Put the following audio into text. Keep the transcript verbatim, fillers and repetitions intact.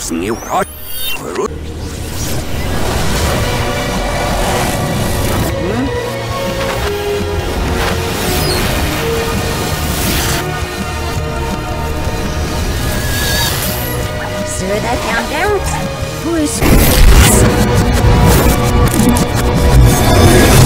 무슨 일 아, 그렇? So that found out who is